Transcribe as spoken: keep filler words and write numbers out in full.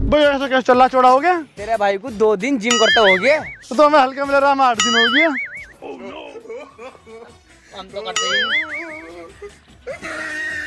भाई ऐसा कैसे चला चौड़ा हो गया? तेरे भाई को दो दिन जिम करते हो गए तो, तो हमें हल्का मिल रहा है, आठ दिन हो गया। हम तो करते ही